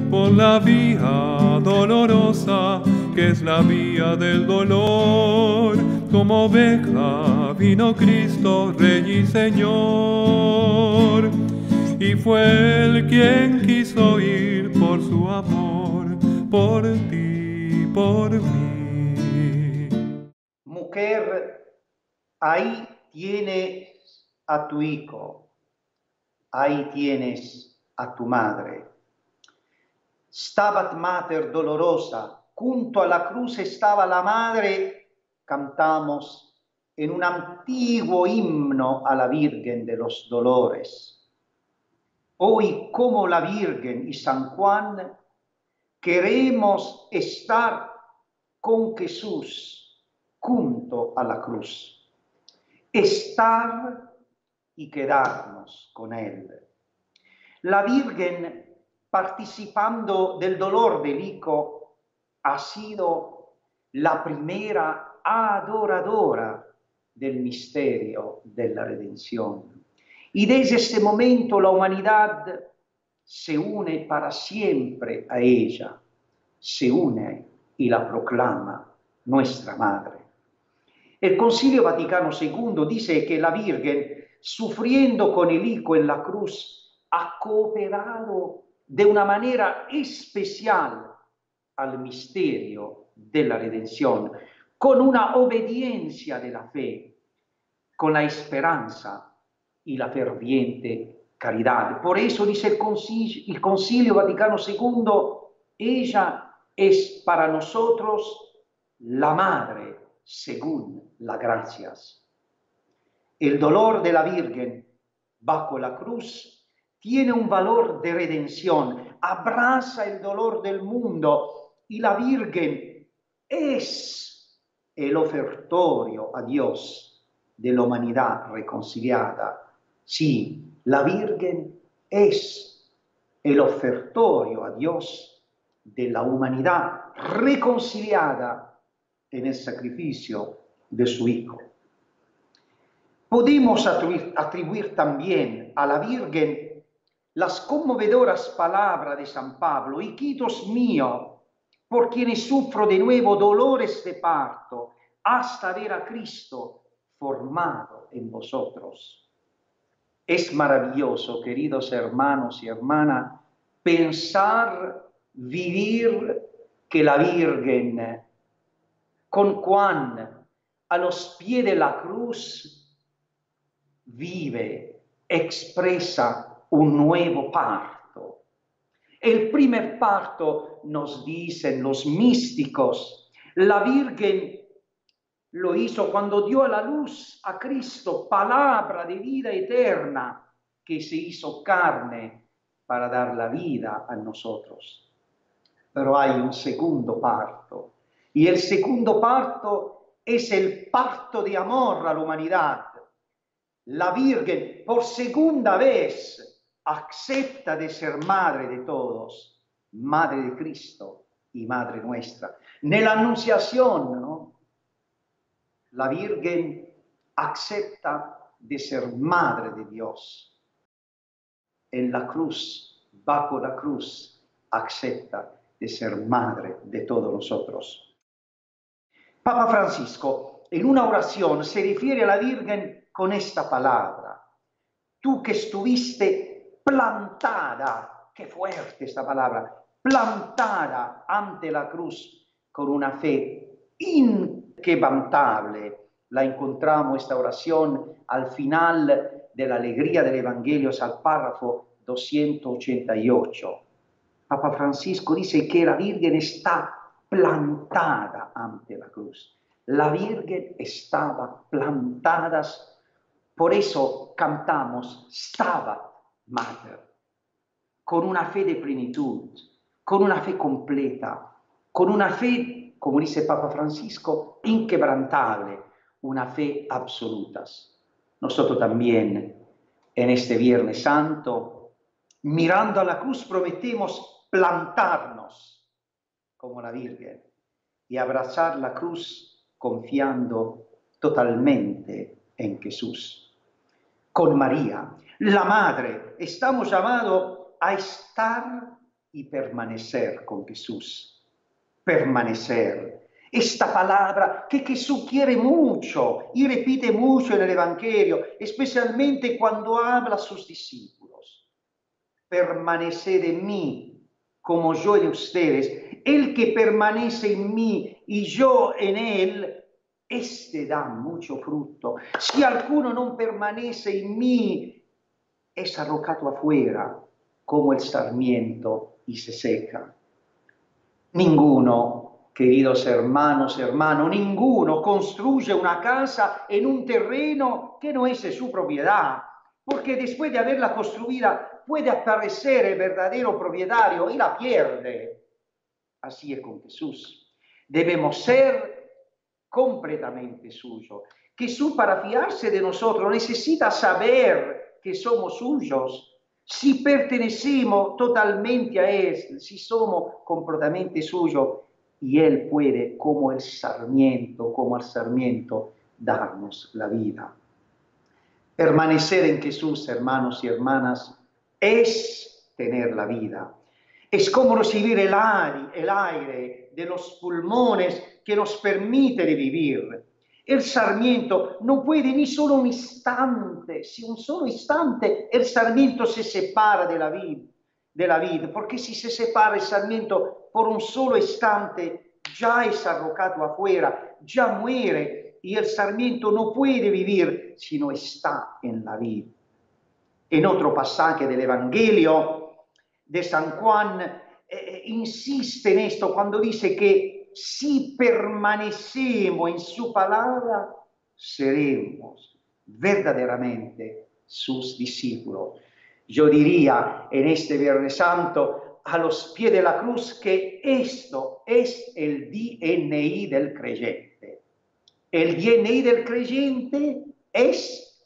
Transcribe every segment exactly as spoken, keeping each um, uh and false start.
por la vía dolorosa, que es la vía del dolor. Como oveja vino Cristo, Rey y Señor, y fue Él quien quiso ir por su amor, por ti, por mí. Mujer, ahí tienes a tu hijo, ahí tienes a tu madre. Stabat Mater dolorosa, junto a la cruz estaba la madre, cantamos en un antiguo himno a la Virgen de los Dolores. Hoy, como la Virgen y San Juan, queremos estar con Jesús junto a la cruz, estar y quedarnos con Él. La Virgen, participando del dolor del Hijo, ha sido la primera adoradora del misterio de la redención. Y desde este momento la humanidad se une para siempre a ella, se une y la proclama nuestra Madre. El Concilio Vaticano segundo dice que la Virgen, sufriendo con el Hijo en la cruz, ha cooperado de una manera especial al misterio de la redención, con una obediencia de la fe, con la esperanza y la ferviente caridad. Por eso dice el Concilio, el Concilio Vaticano segundo, ella es para nosotros la Madre según las gracias. El dolor de la Virgen bajo la cruz tiene un valor de redención, abraza el dolor del mundo y la Virgen es el ofertorio a Dios de la humanidad reconciliada. Sí, la Virgen es el ofertorio a Dios de la humanidad reconciliada en el sacrificio de su Hijo. Podemos atribuir, atribuir también a la Virgen las conmovedoras palabras de San Pablo: hijitos míos, por quienes sufro de nuevo dolores de parto, hasta ver a Cristo formado en vosotros. Es maravilloso, queridos hermanos y hermanas, pensar, vivir que la Virgen, con Juan a los pies de la cruz, vive, expresa un nuevo parto. El primer parto, nos dicen los místicos, la Virgen lo hizo cuando dio a la luz a Cristo, palabra de vida eterna, que se hizo carne para dar la vida a nosotros. Pero hay un segundo parto, y el segundo parto es el parto de amor a la humanidad. La Virgen, por segunda vez, acepta de ser madre de todos, madre de Cristo y madre nuestra. Nella Anunciación, ¿no? La Virgen acepta de ser madre de Dios. En la cruz, bajo la cruz, acepta de ser madre de todos nosotros. Papa Francisco, en una oración, se refiere a la Virgen con esta palabra: tú que estuviste plantada, qué fuerte esta palabra, plantada ante la cruz con una fe inquebrantable. La encontramos esta oración al final de la Alegría del Evangelio, al párrafo doscientos ochenta y ocho. Papa Francisco dice que la Virgen está plantada ante la cruz. La Virgen estaba plantada. Por eso cantamos Stabat Mater, con una fe de plenitud, con una fe completa, con una fe, como dice Papa Francisco, inquebrantable, una fe absoluta. Nosotros también, en este Viernes Santo, mirando a la cruz, prometemos plantarnos como la Virgen y abrazar la cruz confiando totalmente en Jesús. Con María, la Madre, estamos llamados a estar y permanecer con Jesús. Permanecer. Esta palabra que Jesús quiere mucho y repite mucho en el Evangelio, especialmente cuando habla a sus discípulos. Permanecer en mí como yo en ustedes. El que permanece en mí y yo en él, este da mucho fruto. Si alguno no permanece en mí, es arrojado afuera como el sarmiento y se seca. Ninguno, queridos hermanos, hermanos, ninguno construye una casa en un terreno que no es de su propiedad, porque después de haberla construida puede aparecer el verdadero propietario y la pierde. Así es con Jesús. Debemos ser completamente suyos. Jesús, para fiarse de nosotros, necesita saber que somos suyos. Si pertenecemos totalmente a Él, si somos completamente suyos, y Él puede, como el sarmiento, como el sarmiento, darnos la vida. Permanecer en Jesús, hermanos y hermanas, es tener la vida. Es como recibir el aire, el aire de los pulmones que nos permite de vivir. El sarmiento no puede ni solo un instante, si un solo instante el sarmiento se separa de la vid, de la vid, porque si se separa el sarmiento por un solo instante, ya es arrojado afuera, ya muere, y el sarmiento no puede vivir si no está en la vid. En otro pasaje del Evangelio de San Juan, eh, insiste en esto cuando dice que si permanecemos en su palabra, seremos verdaderamente sus discípulos. Yo diría en este Viernes Santo, a los pies de la cruz, que esto es el D N I del creyente. El D N I del creyente es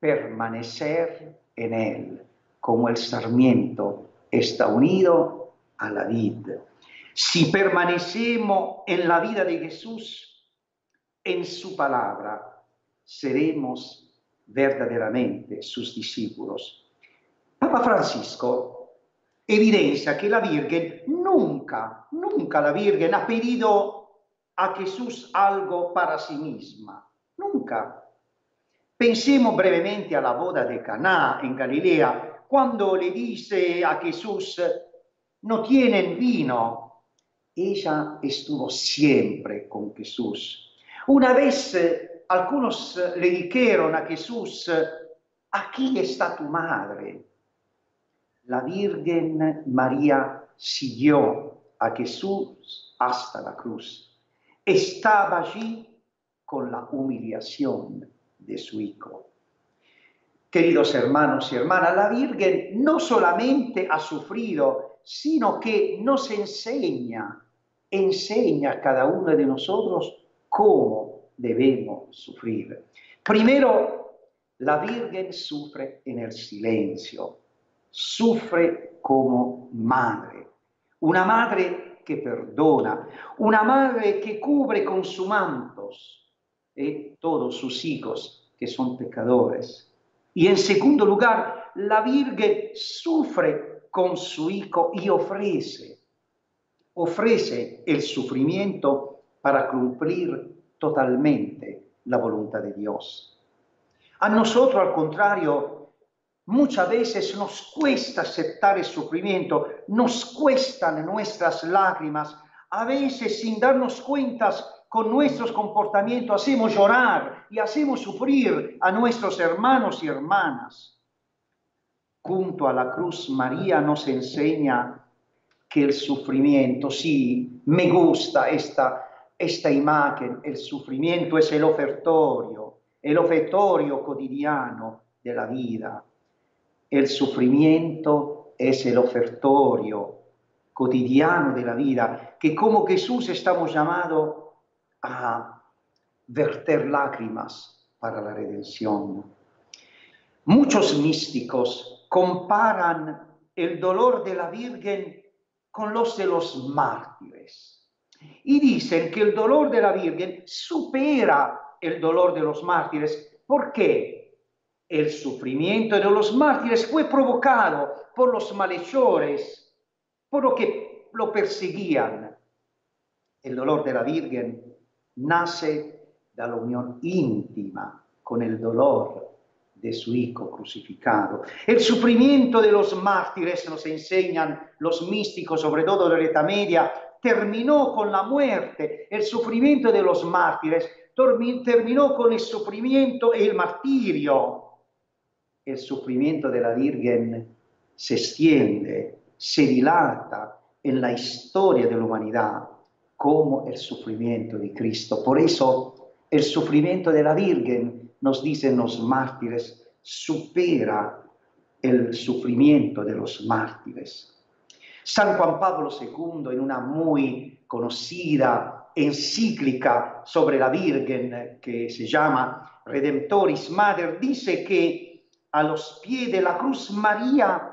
permanecer en él, como el sarmiento está unido a la vid. Si permanecemos en la vida de Jesús, en su palabra, seremos verdaderamente sus discípulos. Papa Francisco evidencia que la Virgen nunca, nunca la Virgen ha pedido a Jesús algo para sí misma. Nunca. Pensemos brevemente a la boda de Caná en Galilea, cuando le dice a Jesús, no tienen vino. Ella estuvo siempre con Jesús. Una vez eh, algunos eh, le dijeron a Jesús, aquí está tu madre. La Virgen María siguió a Jesús hasta la cruz. Estaba allí con la humillación de su hijo. Queridos hermanos y hermanas, la Virgen no solamente ha sufrido, sino que nos enseña, enseña a cada uno de nosotros cómo debemos sufrir. Primero, la Virgen sufre en el silencio, sufre como madre, una madre que perdona, una madre que cubre con sus mantos eh, todos sus hijos que son pecadores. Y en segundo lugar, la Virgen sufre con su hijo y ofrece, ofrece el sufrimiento para cumplir totalmente la voluntad de Dios. A nosotros, al contrario, muchas veces nos cuesta aceptar el sufrimiento, nos cuestan nuestras lágrimas, a veces sin darnos cuenta con nuestros comportamientos hacemos llorar y hacemos sufrir a nuestros hermanos y hermanas. Junto a la cruz, María nos enseña que el sufrimiento, sí, me gusta esta, esta imagen, el sufrimiento es el ofertorio, el ofertorio cotidiano de la vida. El sufrimiento es el ofertorio cotidiano de la vida, que como Jesús estamos llamados a verter lágrimas para la redención. Muchos místicos comparan el dolor de la Virgen con los de los mártires y dicen que el dolor de la Virgen supera el dolor de los mártires. ¿Por qué? El sufrimiento de los mártires fue provocado por los malhechores por lo que lo perseguían. El dolor de la Virgen nace de la unión íntima con el dolor de su Hijo crucificado. El sufrimiento de los mártires, nos enseñan los místicos, sobre todo de la Edad Media, terminó con la muerte. El sufrimiento de los mártires terminó con el sufrimiento y el martirio. El sufrimiento de la Virgen se extiende, se dilata en la historia de la humanidad como el sufrimiento de Cristo. Por eso el sufrimiento de la Virgen, nos dicen los mártires, supera el sufrimiento de los mártires. San Juan Pablo segundo, en una muy conocida encíclica sobre la Virgen que se llama Redemptoris Mater, dice que a los pies de la cruz María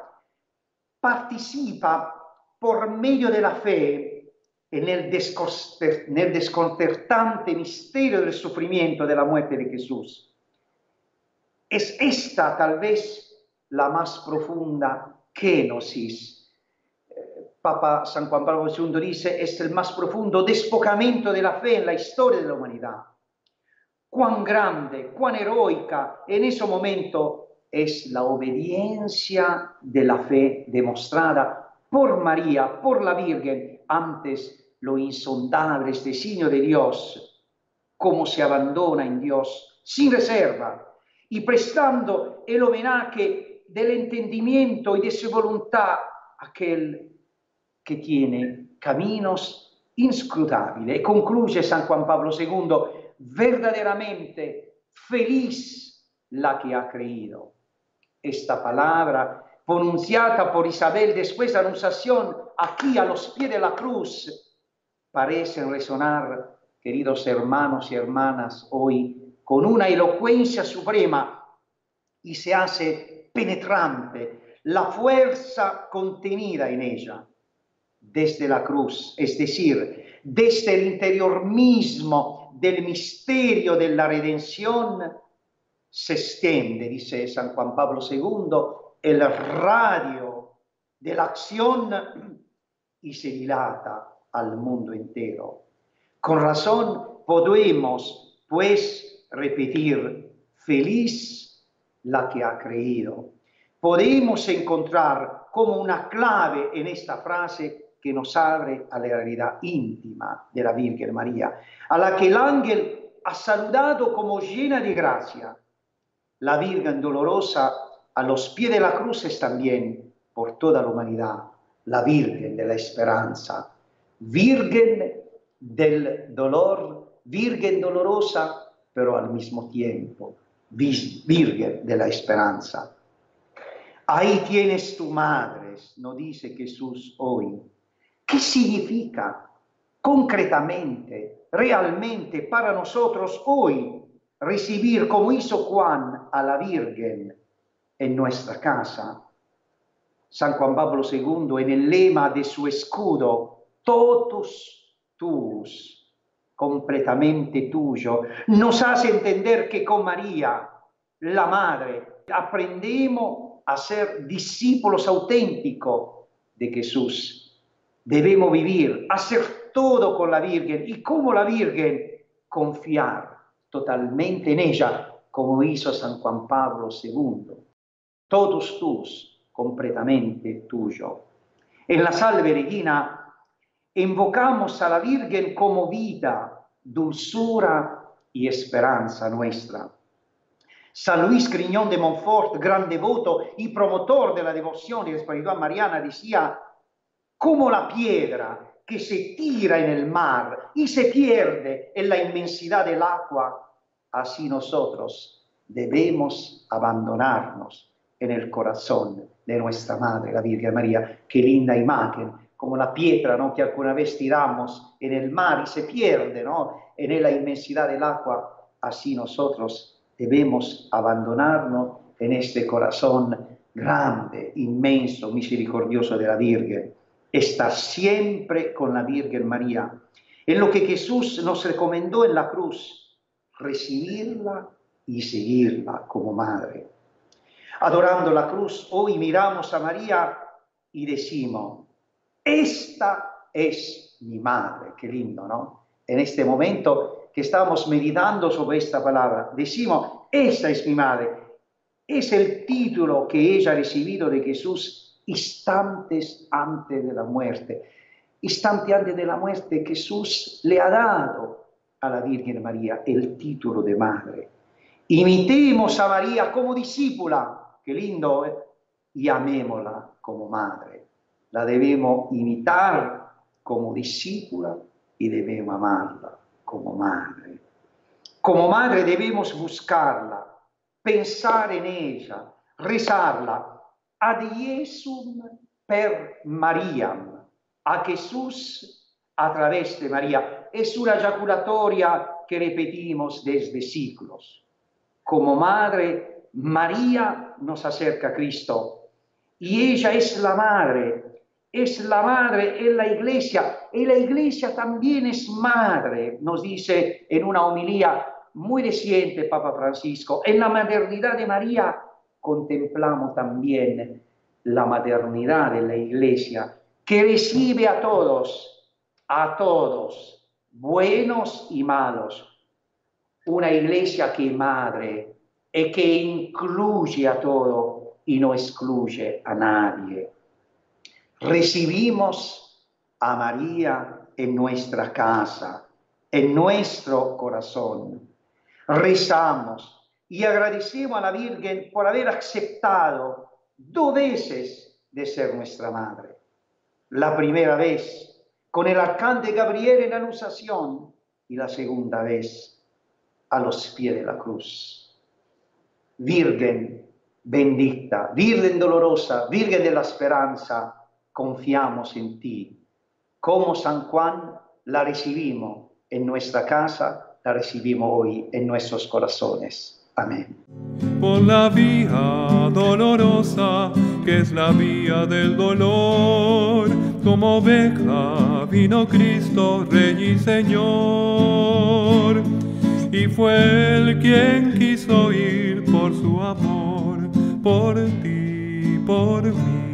participa por medio de la fe en el, en el desconcertante misterio del sufrimiento de la muerte de Jesús. Es esta tal vez la más profunda kenosis. Papa San Juan Pablo segundo dice, es el más profundo despojamiento de la fe en la historia de la humanidad. Cuán grande, cuán heroica en ese momento es la obediencia de la fe demostrada por María, por la Virgen, antes lo insondable, este signo de Dios, cómo se abandona en Dios sin reserva y prestando el homenaje del entendimiento y de su voluntad a aquel que tiene caminos inscrutables. Y concluye San Juan Pablo segundo, verdaderamente feliz la que ha creído. Esta palabra pronunciada por Isabel después de la anunciación aquí a los pies de la cruz parece resonar, queridos hermanos y hermanas, hoy con una elocuencia suprema y se hace penetrante la fuerza contenida en ella desde la cruz, es decir, desde el interior mismo del misterio de la redención se extiende, dice San Juan Pablo segundo, el radio de la acción y se dilata al mundo entero. Con razón podemos, pues, repetir, feliz la que ha creído. Podemos encontrar como una clave en esta frase que nos abre a la realidad íntima de la Virgen María, a la que el ángel ha saludado como llena de gracia. La Virgen dolorosa a los pies de la cruz es también, por toda la humanidad, la Virgen de la esperanza, Virgen del dolor, Virgen dolorosa, pero al mismo tiempo, Virgen de la esperanza. Ahí tienes tu madre, nos dice Jesús hoy. ¿Qué significa concretamente, realmente para nosotros hoy recibir, como hizo Juan, a la Virgen en nuestra casa? San Juan Pablo segundo, en el lema de su escudo, totus tuus, completamente tuyo, nos hace entender que con María, la Madre, aprendemos a ser discípulos auténticos de Jesús. Debemos vivir, hacer todo con la Virgen y como la Virgen confiar totalmente en ella, como hizo San Juan Pablo segundo. Totus tus, completamente tuyo. En la Salve Regina invocamos a la Virgen como vida, dulzura y esperanza nuestra. San Luis Griñón de Montfort, gran devoto y promotor de la devoción y la espiritualidad mariana, decía, como la piedra que se tira en el mar y se pierde en la inmensidad del agua, así nosotros debemos abandonarnos en el corazón de nuestra Madre, la Virgen María. Qué linda imagen, como la piedra, ¿no?, que alguna vez tiramos en el mar y se pierde, ¿no?, en la inmensidad del agua, así nosotros debemos abandonarnos en este corazón grande, inmenso, misericordioso de la Virgen. Estar siempre con la Virgen María. En lo que Jesús nos recomendó en la cruz, recibirla y seguirla como madre. Adorando la cruz, hoy miramos a María y decimos, esta es mi madre. Qué lindo, ¿no? En este momento que estamos meditando sobre esta palabra, decimos, esta es mi madre. Es el título que ella ha recibido de Jesús instantes antes de la muerte. Instante antes de la muerte Jesús le ha dado a la Virgen María el título de madre. Imitemos a María como discípula, qué lindo, ¿eh? Y amémosla como madre. La debemos imitar como discípula y debemos amarla como madre. Como madre debemos buscarla, pensar en ella, rezarla. Ad Jesum per Mariam, a Jesús a través de María. Es una ejaculatoria que repetimos desde siglos. Como madre, María nos acerca a Cristo y ella es la madre, es la madre en la iglesia y la iglesia también es madre, nos dice en una homilía muy reciente Papa Francisco. En la maternidad de María contemplamos también la maternidad de la iglesia que recibe a todos, a todos, buenos y malos. Una iglesia que es madre y que incluye a todo y no excluye a nadie. Recibimos a María en nuestra casa, en nuestro corazón. Rezamos y agradecemos a la Virgen por haber aceptado dos veces de ser nuestra madre. La primera vez con el arcángel Gabriel en la Anunciación y la segunda vez a los pies de la cruz. Virgen bendita, Virgen dolorosa, Virgen de la esperanza, confiamos en ti. Como San Juan la recibimos en nuestra casa, la recibimos hoy en nuestros corazones. Amén. Por la vía dolorosa, que es la vía del dolor, como oveja vino Cristo, Rey y Señor. Y fue Él quien quiso ir por su amor, por ti, por mí.